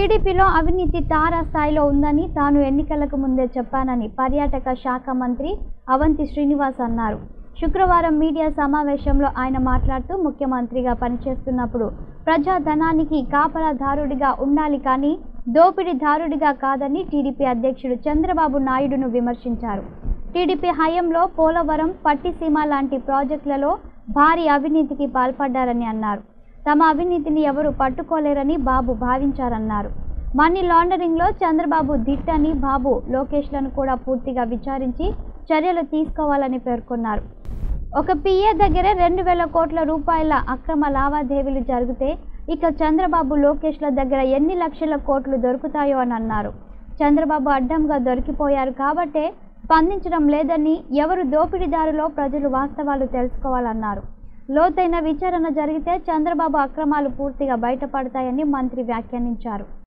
టీడీపీలో అవినీతి తారాస్థాయిలో ఉందని తాను ఎన్నికలకు ముందే చెప్పానని పర్యాటక శాఖ మంత్రి అవంతి శ్రీనివాస్ అన్నారు. శుక్రవారం మీడియా సమావేశంలో ఆయన మాట్లాడుతూ ముఖ్యమంత్రిగా పనిచేస్తున్నప్పుడు ప్రజాధనానికి కాపలాదారుడిగా ఉండాలి కానీ దోపిడీదారుడిగా కాదని టీడీపీ అధ్యక్షుడు చంద్రబాబు నాయుడును విమర్శించారు. టీడీపీ హయాంలో పోలవరం, పట్టిసీమ లాంటి ప్రాజెక్టులలో భారీ అవినీతికి పాల్పడ్డారని అన్నారు. తమ అవినీతిని ఎవరు పట్టుకోలేరని బాబు భావించారన్నారు. మనీ లాండరింగ్లో చంద్రబాబు దిట్టని బాబు లోకేష్లను కూడా పూర్తిగా విచారించి చర్యలు తీసుకోవాలని పేర్కొన్నారు. ఒక పిఏ దగ్గరే 2,000 కోట్ల రూపాయల అక్రమ లావాదేవీలు జరిగితే ఇక చంద్రబాబు లోకేష్ల దగ్గర ఎన్ని లక్షల కోట్లు దొరుకుతాయో అని అన్నారు. చంద్రబాబు అడ్డంగా దొరికిపోయారు కాబట్టే స్పందించడం లేదని, ఎవరు దోపిడీదారులో ప్రజలు వాస్తవాలు తెలుసుకోవాలన్నారు. లోతైన విచారణ జరిగితే చంద్రబాబు అక్రమాలు పూర్తిగా బయటపడతాయని మంత్రి వ్యాఖ్యానించారు.